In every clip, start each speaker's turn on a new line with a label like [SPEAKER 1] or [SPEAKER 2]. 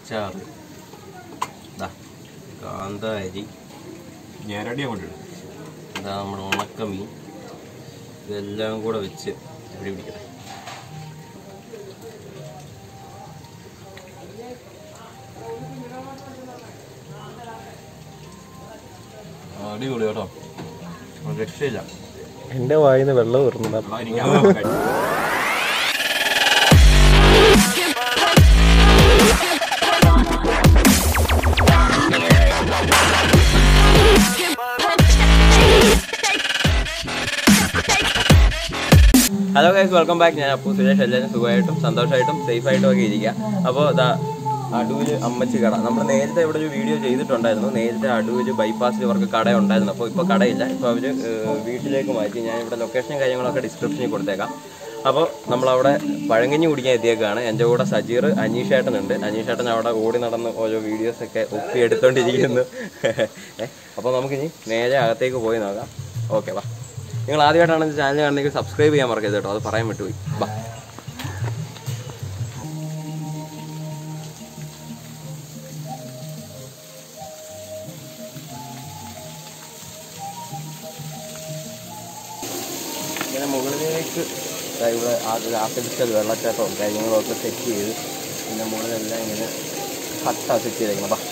[SPEAKER 1] അച്ചാറ്, കാന്താരി,
[SPEAKER 2] ഞാനടി അങ്ങോട്ടിടും.
[SPEAKER 1] ഇതാ നമ്മുടെ ഉണക്കമീൻ. ഇതെല്ലാം കൂടെ വെച്ച് ഇവിടെ പിടിക്കട്ടെ. അടിപൊളി കേട്ടോ, രക്ഷയില്ല.
[SPEAKER 3] എൻ്റെ വായിന്ന് വെള്ളം വരുന്നുണ്ട്.
[SPEAKER 1] Hello guys, welcome back. ഞാൻ അപ്പു സുരേഷ്. എല്ലാവരും സുഖമായിട്ടും സന്തോഷമായിട്ടും സേഫായിട്ടും ഒക്കെ ഇരിക്കുക. അപ്പോൾ അടൂര് അമ്മച്ചി കട, നമ്മൾ നേരത്തെ ഇവിടെ ഒരു വീഡിയോ ചെയ്തിട്ടുണ്ടായിരുന്നു. നേരത്തെ അടൂര് ബൈപ്പാസിൽ ഇവർക്ക് കട ഉണ്ടായിരുന്നു. അപ്പോൾ ഇപ്പോൾ കടയില്ല, ഇപ്പോൾ അവർ വീട്ടിലേക്ക് മാറ്റി. ഞാൻ ഇവിടെ ലൊക്കേഷനും കാര്യങ്ങളൊക്കെ ഡിസ്ക്രിപ്ഷനിൽ കൊടുത്തേക്കാം. അപ്പോൾ നമ്മളവിടെ പഴങ്കഞ്ഞി കുടിക്കാൻ എത്തിയേക്കാണ്. എൻ്റെ കൂടെ സജീർ, അനീഷേട്ടനുണ്ട്. അനീഷേട്ടൻ അവിടെ ഓടി നടന്ന് ഓരോ വീഡിയോസൊക്കെ ഒപ്പി എടുത്തോണ്ടിരിക്കുന്നു. അപ്പോൾ നമുക്കിനി നേരെ അകത്തേക്ക് പോയി നോക്കാം. ഓക്കെ, വാ. നിങ്ങൾ ആദ്യമായിട്ടാണ് ചാനൽ കാണുന്നെങ്കിൽ സബ്സ്ക്രൈബ് ചെയ്യാൻ മറക്കരുത് കേട്ടോ, അത് പറയാൻ വിട്ടുപോയി. വാ. ഇങ്ങനെ മുകളിലേക്ക് ഇവിടെ ആർട്ടിഫിഷ്യൽ വെള്ളച്ചാട്ടവും കാര്യങ്ങളൊക്കെ സെറ്റ് ചെയ്ത് പിന്നെ മുകളിലെല്ലാം ഇങ്ങനെ ഹട്ടാ സെറ്റ് ചെയ്തേക്കണം. അപ്പം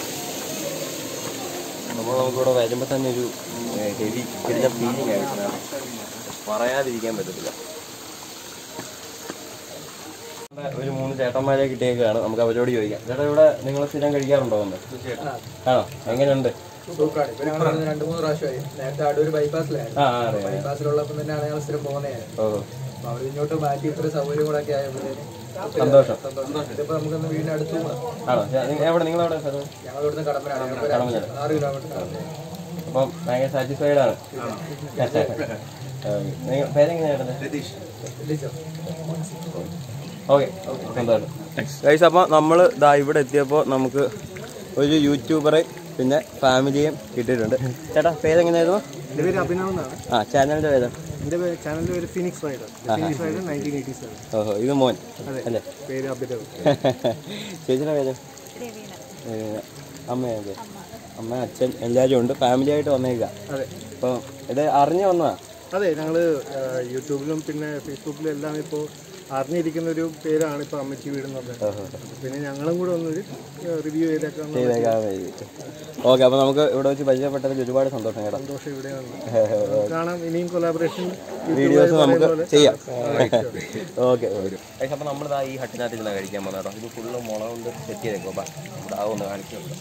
[SPEAKER 1] നമ്മൾ നമുക്കിവിടെ വരുമ്പോൾ തന്നെ ഒരു ഹെവി കിടില ഫീലിംഗ് ആയിട്ട് പറയാതിരിക്കാൻ പറ്റത്തില്ല. ഒരു 3 ചേട്ടന്മാരെ കിട്ടിയേക്കാണ്. നമുക്ക് അവരോട് ചോദിക്കാം. ചേട്ടാ, ഇവിടെ നിങ്ങൾ സ്ഥിരം കഴിക്കാറുണ്ടോ എന്ന്? ആണോ, എങ്ങനെയുണ്ട്?
[SPEAKER 4] സൂപ്പറാണ്. ഇപ്പൊ ഞങ്ങൾ 2-3 പ്രാവശ്യമായി. നേരത്തെ അടൂര് ബൈപ്പാസിലായിരുന്നു. ബൈപ്പാസിലുള്ളപ്പോൾ തന്നെയാണ് ഞങ്ങൾ സ്ഥിരം പോകുന്നതാണ്. അപ്പൊ അവർ ഇങ്ങോട്ട് മാറ്റി ഇത്ര സൗകര്യം കൂടെ ഒക്കെ ആയപ്പോഴത്തേന്
[SPEAKER 1] സന്തോഷം.
[SPEAKER 4] ഇതിപ്പോ നമുക്കൊന്ന് വീടിന് അടുത്ത് പോകാം.
[SPEAKER 1] ആണോ, നിങ്ങളെവിടെ?
[SPEAKER 4] ഞങ്ങൾ ഇവിടുന്ന് കടമ്പനാണ്, 6 കിലോമീറ്റർ.
[SPEAKER 1] അപ്പം ഭയങ്കര സാറ്റിസ്ഫൈഡ് ആണ്. പേരെങ്ങനെയാണ്? ഓക്കെ, സന്തോഷം. ഗൈസ്, അപ്പോൾ നമ്മൾ ഇവിടെ എത്തിയപ്പോൾ നമുക്ക് ഒരു യൂട്യൂബറെ പിന്നെ ഫാമിലിയും കിട്ടിയിട്ടുണ്ട്. ചേട്ടാ, പേരെങ്ങനെയായിരുന്നു?
[SPEAKER 3] എൻ്റെ പേര് അഭിനവ് എന്നാണ്.
[SPEAKER 1] ചാനലിൻ്റെ പേര്?
[SPEAKER 3] എൻ്റെ ചാനലിൻ്റെ പേര് ഫിനിക്സ് റൈഡർ. 1987.
[SPEAKER 1] ഓഹോ, ഇത് മോൻ അല്ലേ?
[SPEAKER 3] പേര് അഭിനവ്.
[SPEAKER 1] ചേച്ചിയുടെ പേര്? അമ്മയാണ്. അമ്മ, അച്ഛൻ എല്ലാവരും ഉണ്ട്. ഫാമിലി ആയിട്ട് വന്നേക്കാം.
[SPEAKER 3] അതെ.
[SPEAKER 1] അപ്പോൾ ഇത് അറിഞ്ഞു വന്നതാ?
[SPEAKER 3] അതെ, ഞങ്ങൾ യൂട്യൂബിലും പിന്നെ ഫേസ്ബുക്കിലും എല്ലാം ഇപ്പോൾ അറിഞ്ഞിരിക്കുന്ന ഒരു പേരാണ് ഇപ്പോൾ അമ്മച്ചി വീടെന്നൊക്കെ. പിന്നെ ഞങ്ങളും കൂടെ ഒന്നൊരു റിവ്യൂ ചെയ്തേക്കാം.
[SPEAKER 1] ഓക്കെ, അപ്പോൾ നമുക്ക് ഇവിടെ വെച്ച് പരിചയപ്പെട്ടതിൽ ഒരുപാട് സന്തോഷം കേട്ടോ.
[SPEAKER 3] സന്തോഷം. ഇവിടെയാണ് കാണാം. ഇനിയും കൊലാബറേഷൻ
[SPEAKER 1] വീഡിയോസ് നമുക്ക് ചെയ്യാം. ഓക്കെ. അപ്പോൾ നമ്മളിതാ ഈ ഹട്ടിനകത്ത് ഇരുന്ന് കഴിക്കാൻ പോകുന്ന കേട്ടോ. ഇത് ഫുള്ള് മുള കൊണ്ട് സെറ്റ് ചെയ്തേക്കോ. അപ്പം നമ്മുടെ ആ ഒന്ന് കാണിക്കുന്നുണ്ട്.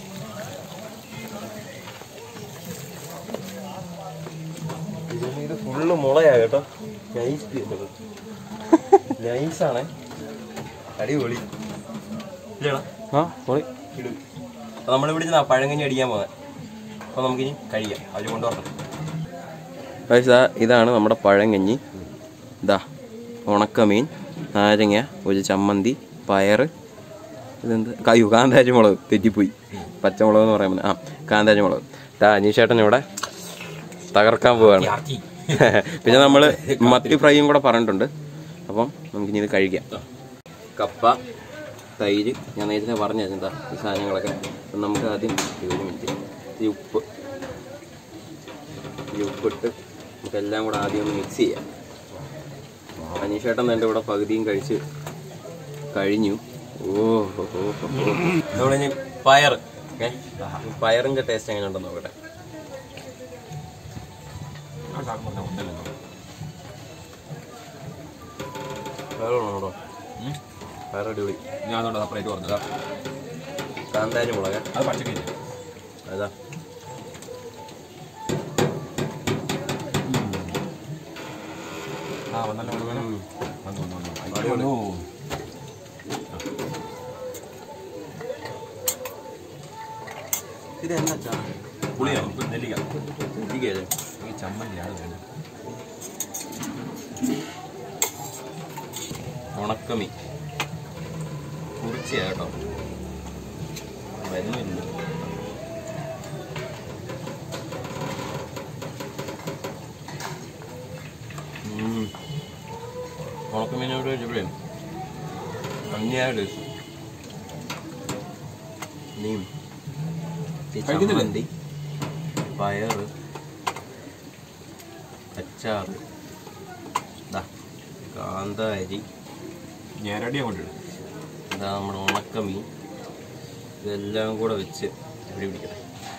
[SPEAKER 1] ഇത് ഫുള്ള് മുളയാ കേട്ടോ. നൈസാണേ, അടിപൊളി. ആ, പൊളി. അപ്പോൾ നമ്മളിവിടെ നിന്ന് പഴങ്കഞ്ഞി അടിക്കാൻ പോകുന്നത്. അപ്പോൾ നമുക്കിനി കഴിക്കാം. അവർ കൊണ്ടുവരണം. ഇതാണ് നമ്മുടെ പഴങ്കഞ്ഞി. ഇതാ ഉണക്കമീൻ, നാരങ്ങ, ഒരു ചമ്മന്തി, പയറ്, ഇതെന്ത് കാന്താരി മുളക്, തെറ്റിപ്പോയി, പച്ചമുളക് എന്ന് പറയാൻ പറ്റും. കാന്താരി മുളക്. അനീഷേട്ടൻ ഇവിടെ തകർക്കാൻ പോവുകയാണ്. പിന്നെ നമ്മൾ മത്തി ഫ്രൈയും കൂടെ പറഞ്ഞിട്ടുണ്ട്. അപ്പം നമുക്കിനി ഇത് കഴിക്കാം. കപ്പ, തൈര്, ഞാൻ നേരത്തെ പറഞ്ഞിരുന്നു ഈ സാധനങ്ങളൊക്കെ. നമുക്ക് ആദ്യം 1 മിനിറ്റ് ഈ ഉപ്പിട്ട് നമുക്കെല്ലാം കൂടെ ആദ്യം ഒന്ന് മിക്സ് ചെയ്യാം. അനീഷേട്ടൻ എൻ്റെ ഇവിടെ പകുതിയും കഴിച്ച് കഴിഞ്ഞു. നമ്മളിനി പയർ, പയറിൻ്റെ ടേസ്റ്റ് എങ്ങനെ ഉണ്ടെന്ന് നോക്കട്ടെ. പയറാണോ? പയറടിപൊളി.
[SPEAKER 2] ഞാൻ സെപ്പറേറ്റ് പറഞ്ഞതാ.
[SPEAKER 1] കാന്താരി മുളക്
[SPEAKER 2] അത് പച്ചക്കറി
[SPEAKER 1] അതാ. ഇത് എന്നാ പുളിയോ? നെല്ലിക്കല്ലേ?
[SPEAKER 2] ഈ ചമ്മന്തിയാണ് വേണ്ടത്.
[SPEAKER 1] ഉണക്കമീൻ കുറിച്ചിയാ കേട്ടോ, വരുന്നില്ല. ഉണക്കമീനോട് വെച്ചപ്പോഴേ ഭംഗിയായ ടേസ്റ്റ്. നീം ചമ്മന്തി, പയറ്, അച്ചാറ്, കാന്താരി,
[SPEAKER 2] ഞാനടി അങ്ങോട്ടിടും.
[SPEAKER 1] ഇതാ നമ്മുടെ ഉണക്കമീൻ. ഇതെല്ലാം കൂടെ വെച്ച് ഇവിടെ പിടിക്കണം.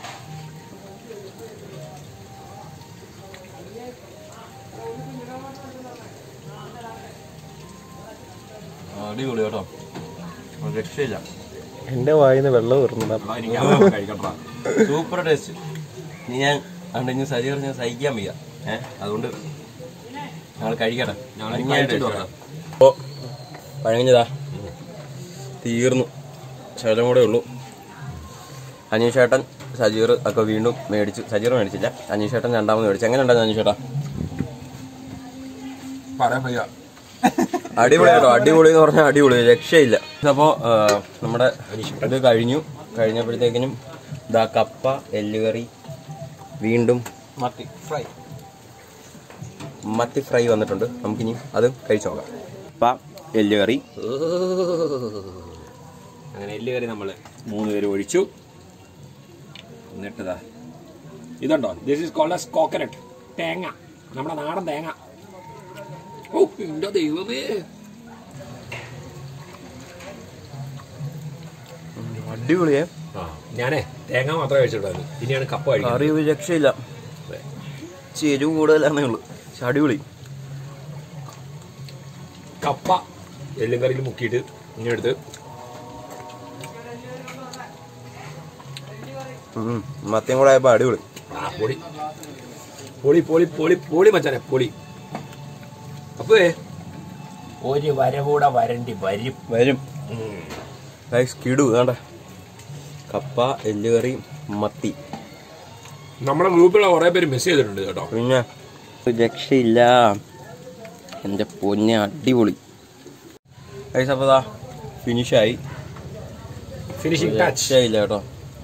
[SPEAKER 1] അടിപൊളി കേട്ടോ, രക്ഷയില്ല.
[SPEAKER 3] എൻ്റെ വായിന്ന് വെള്ളം വരുന്നുണ്ട്.
[SPEAKER 2] കഴിക്കട്ടാ,
[SPEAKER 1] സൂപ്പർ ടേസ്റ്റ്. ഇനി ഞാൻ അണ്ടെങ്കിൽ സജി പറഞ്ഞാൽ സഹിക്കാൻ വയ്യ. അതുകൊണ്ട് ഞങ്ങൾ കഴിക്കട്ടെ. അപ്പോൾ പഴഞ്ഞതാ തീർന്നു, ശകലം കൂടെ ഉള്ളൂ. അനീഷേട്ടൻ സജീർ ഒക്കെ വീണ്ടും മേടിച്ചു. സജീർ മേടിച്ചില്ല, അനീഷേട്ടൻ രണ്ടാമത് മേടിച്ചു. എങ്ങനെ ഉണ്ടായിരുന്നു അനീഷേട്ടാ?
[SPEAKER 2] പറയാൻ വയ്യ,
[SPEAKER 1] അടിപൊളി കേട്ടോ, അടിപൊളി എന്ന് പറഞ്ഞാൽ അടിപൊളി, രക്ഷയില്ല. അപ്പോൾ നമ്മുടെ ഇത് കഴിഞ്ഞപ്പോഴത്തേക്കിനും ഇതാ കപ്പ, എല്ലുകറി, വീണ്ടും മത്തി ഫ്രൈ വന്നിട്ടുണ്ട്. നമുക്കിനി അത് കഴിച്ചു നോക്കാം. കപ്പ, എല്ലുകറി.
[SPEAKER 2] അങ്ങനെ എല്ലുകറി നമ്മൾ 3 പേര് ഒഴിച്ചു. എന്നിട്ടതാ ഇതുണ്ടോ, this is called as coconut, തേങ്ങ, നമ്മുടെ നാടൻ തേങ്ങ. ഓ എന്റെ ദൈവമേ,
[SPEAKER 1] അടിപൊളിയേ.
[SPEAKER 2] ഞാനേ തേങ്ങ മാത്രമേ കഴിച്ചിട്ടുള്ളൂ. ഇനിയാണ് കപ്പ കഴിക്കുന്നത്.
[SPEAKER 1] കറി ഒരു രക്ഷയില്ല, എരിവ് കൂടുതലാണേ ഉള്ളൂ, പക്ഷെ അടിപൊളി.
[SPEAKER 2] കപ്പ എല്ലും കറിയിൽ മുക്കിയിട്ട് ഇങ്ങനെ എടുത്ത്
[SPEAKER 1] മത്തിയും കൂടെ ആയപ്പോ അടിപൊളി.
[SPEAKER 2] പൊളി പൊളി പൊളി പൊളി പൊളി മച്ചാനെ, പൊളി. അപ്പേ ഒരു വരവൂടെ വരണ്ടി വരും.
[SPEAKER 1] കിടു വേണ്ട. കപ്പ, എല്ലുകറി, മത്തി.
[SPEAKER 2] നമ്മുടെ ഗ്രൂപ്പിലുള്ള കുറെ പേര് മിസ് ചെയ്തിട്ടുണ്ട് കേട്ടോ.
[SPEAKER 1] പിന്നെ രക്ഷയില്ല, എൻ്റെ പൊന്നെ അടിപൊളി. അപ്പോൾ ഫിനിഷായി,
[SPEAKER 2] ഫിനിഷിംഗ് ടച്ച്.
[SPEAKER 1] രക്ഷയില്ല കേട്ടോ.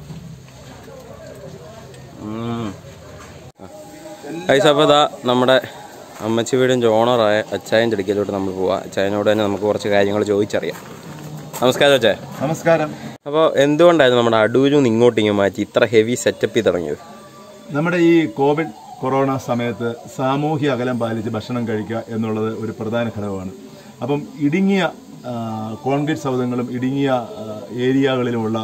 [SPEAKER 1] അപ്പോൾ നമ്മുടെ അമ്മച്ചി വീടിൻ്റെ ഓണറായ അച്ചായൻ്റെ അടുക്കലോട്ട് നമ്മൾ പോവാം. അച്ചായനോട് തന്നെ നമുക്ക് കുറച്ച് കാര്യങ്ങൾ ചോദിച്ചറിയാം. നമസ്കാരം അച്ചായ.
[SPEAKER 3] നമസ്കാരം.
[SPEAKER 1] അപ്പോൾ എന്തുകൊണ്ടായിരുന്നു നമ്മുടെ അടൂരിൽ നിന്ന് ഇങ്ങോട്ട് മാറ്റി ഇത്ര ഹെവി സെറ്റപ്പ് തുടങ്ങിയത്?
[SPEAKER 5] നമ്മുടെ ഈ കോവിഡ് കൊറോണ സമയത്ത് സാമൂഹ്യ അകലം പാലിച്ച് ഭക്ഷണം കഴിക്കുക എന്നുള്ളത് ഒരു പ്രധാന ഘടകമാണ്. അപ്പം ഇടുങ്ങിയ കോൺക്രീറ്റ് സൗധങ്ങളും ഇടുങ്ങിയ ഏരിയകളിലുമുള്ള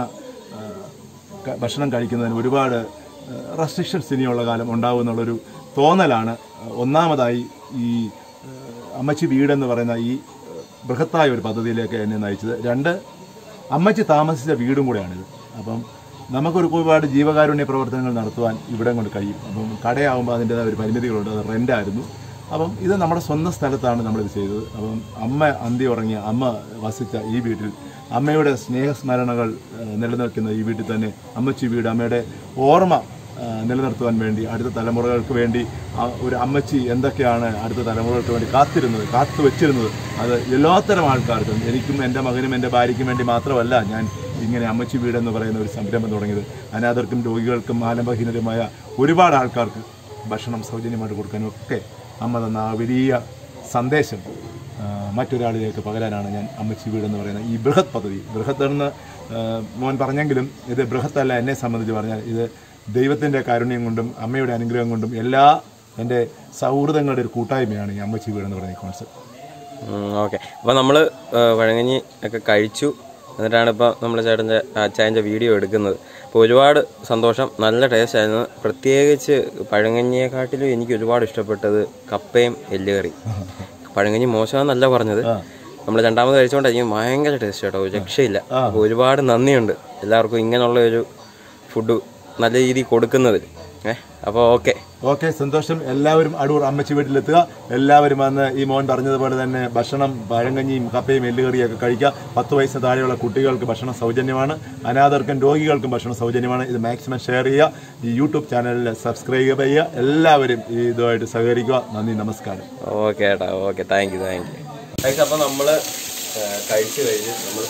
[SPEAKER 5] ഭക്ഷണം കഴിക്കുന്നതിന് ഒരുപാട് റെസ്ട്രിക്ഷൻസ് ഇനിയുള്ള കാലം ഉണ്ടാവുമെന്നുള്ളൊരു തോന്നലാണ് ഒന്നാമതായി ഈ അമ്മച്ചി വീടെന്ന് പറയുന്ന ഈ ബൃഹത്തായ ഒരു പദ്ധതിയിലേക്ക് എന്നെ നയിച്ചത്. 2, അമ്മച്ചി താമസിച്ച വീടും കൂടെയാണിത്. അപ്പം നമുക്കൊരു ഒരുപാട് ജീവകാരുണ്യ പ്രവർത്തനങ്ങൾ നടത്തുവാൻ ഇവിടെ കൊണ്ട് കഴിയും. അപ്പം കടയാകുമ്പോൾ അതിൻ്റെതായ ഒരു പരിമിതികളുണ്ട്, അത് റെൻ്റായിരുന്നു. അപ്പം ഇത് നമ്മുടെ സ്വന്തം സ്ഥലത്താണ് നമ്മളിത് ചെയ്തത്. അപ്പം അമ്മ അന്തി ഉറങ്ങിയ അമ്മ വസിച്ച ഈ വീട്ടിൽ അമ്മയുടെ സ്നേഹസ്മരണകൾ നിലനിൽക്കുന്ന ഈ വീട്ടിൽ തന്നെ അമ്മച്ചി വീട്, അമ്മയുടെ ഓർമ്മ നിലനിർത്തുവാൻ വേണ്ടി അടുത്ത തലമുറകൾക്ക് വേണ്ടി ഒരു അമ്മച്ചി എന്തൊക്കെയാണ് അടുത്ത തലമുറകൾക്ക് വേണ്ടി കാത്തു വെച്ചിരുന്നത്, അത് എല്ലാത്തരം ആൾക്കാർക്കും, എനിക്കും എൻ്റെ മകനും എൻ്റെ ഭാര്യയ്ക്കും വേണ്ടി മാത്രമല്ല ഞാൻ ഇങ്ങനെ അമ്മച്ചി വീടെന്ന് പറയുന്ന ഒരു സംരംഭം തുടങ്ങിയത്. അനാഥർക്കും രോഗികൾക്കും ആലംബഹീനരുമായ ഒരുപാട് ആൾക്കാർക്ക് ഭക്ഷണം സൗജന്യമായിട്ട് കൊടുക്കാനും ഒക്കെ അമ്മ തന്ന ആ വലിയ സന്ദേശം മറ്റൊരാളിലേക്ക് പകരാനാണ് ഞാൻ അമ്മച്ചി വീടെന്ന് പറയുന്ന ഈ ബൃഹത് പദ്ധതി. ബൃഹത്തെന്ന് മോൻ പറഞ്ഞെങ്കിലും ഇത് ബൃഹത്തല്ല. എന്നെ സംബന്ധിച്ച് പറഞ്ഞാൽ ഇത് ദൈവത്തിൻ്റെ കാരുണ്യം കൊണ്ടും അമ്മയുടെ അനുഗ്രഹം കൊണ്ടും എല്ലാ എൻ്റെ സൗഹൃദങ്ങളുടെ ഒരു കൂട്ടായ്മയാണ് ഈ അമ്മച്ചി വീടെന്ന് പറയുന്ന കോൺസെപ്റ്റ്.
[SPEAKER 1] ഓക്കെ, അപ്പോൾ നമ്മൾ പഴങ്കഞ്ഞി ഒക്കെ കഴിച്ചു, എന്നിട്ടാണ് ഇപ്പോൾ നമ്മൾ അച്ചായൻ്റെ വീഡിയോ എടുക്കുന്നത്. അപ്പോൾ ഒരുപാട് സന്തോഷം, നല്ല ടേസ്റ്റ് ആയിരുന്നു. പ്രത്യേകിച്ച് പഴങ്കഞ്ഞിയെക്കാട്ടിലും എനിക്ക് ഒരുപാട് ഇഷ്ടപ്പെട്ടത് കപ്പയും എല്ലുകറി. പഴങ്കഞ്ഞി മോശമെന്നല്ല പറഞ്ഞത്, നമ്മൾ രണ്ടാമത് കഴിച്ചുകൊണ്ടായിരിക്കും ഭയങ്കര ടേസ്റ്റ് കേട്ടോ, രക്ഷയില്ല. അപ്പോൾ ഒരുപാട് നന്ദിയുണ്ട് എല്ലാവർക്കും ഇങ്ങനെയുള്ള ഒരു ഫുഡ് നല്ല രീതിയിൽ കൊടുക്കുന്നതിൽ. അപ്പോൾ ഓക്കെ,
[SPEAKER 5] സന്തോഷം. എല്ലാവരും അടൂർ അമ്മച്ചി വീട്ടിലെത്തുക. എല്ലാവരും വന്ന് ഈ മോൻ പറഞ്ഞതുപോലെ തന്നെ ഭക്ഷണം പഴങ്കഞ്ഞിയും കപ്പയും എല്ലുകറിയൊക്കെ കഴിക്കുക. 10 വയസ്സിന് താഴെയുള്ള കുട്ടികൾക്ക് ഭക്ഷണം സൗജന്യമാണ്, അനാഥർക്കും രോഗികൾക്കും ഭക്ഷണം സൗജന്യമാണ്. ഇത് മാക്സിമം ഷെയർ ചെയ്യുക, ഈ യൂട്യൂബ് ചാനലിൽ സബ്സ്ക്രൈബ് ചെയ്യുക. എല്ലാവരും ഇതുമായിട്ട് സഹകരിക്കുക. നന്ദി, നമസ്കാരം.
[SPEAKER 1] ഓക്കെ ഏട്ടാ, ഓക്കെ, താങ്ക് യു. അപ്പോൾ നമ്മൾ കഴിച്ചു കഴിഞ്ഞ്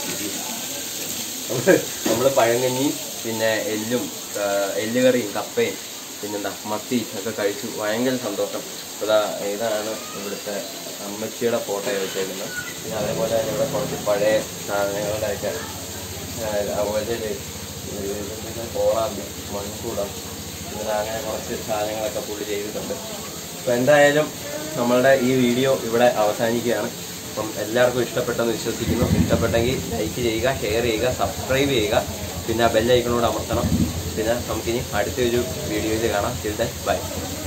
[SPEAKER 1] നമ്മൾ പഴങ്കഞ്ഞി പിന്നെ എല്ലുകറിയും കപ്പയും പിന്നെന്താ മത്തി ഒക്കെ കഴിച്ചു. ഭയങ്കര സന്തോഷം. ഇതാണ് ഇവിടുത്തെ അമ്മച്ചിയുടെ ഫോട്ടോ വെച്ചേക്കുന്നത്. പിന്നെ അതേപോലെ തന്നെ ഇവിടെ കുറച്ച് പഴയ സാധനങ്ങളുടെയൊക്കെ അതുപോലെ കോളാമ്പി, മൺകൂടം, പിന്നെ അങ്ങനെ കുറച്ച് സാധനങ്ങളൊക്കെ പുള്ളി ചെയ്തിട്ടുണ്ട്. അപ്പോൾ എന്തായാലും നമ്മളുടെ ഈ വീഡിയോ ഇവിടെ അവസാനിക്കുകയാണ്. അപ്പം എല്ലാവർക്കും ഇഷ്ടപ്പെട്ടെന്ന് വിശ്വസിക്കുന്നു. ഇഷ്ടപ്പെട്ടെങ്കിൽ ലൈക്ക് ചെയ്യുക, ഷെയർ ചെയ്യുക, സബ്സ്ക്രൈബ് ചെയ്യുക, പിന്നെ ബെല്ലൈക്കണോട് അമർത്തണം. പിന്നെ നമുക്കിനി അടുത്തൊരു വീഡിയോയിൽ കാണാം. Till then by.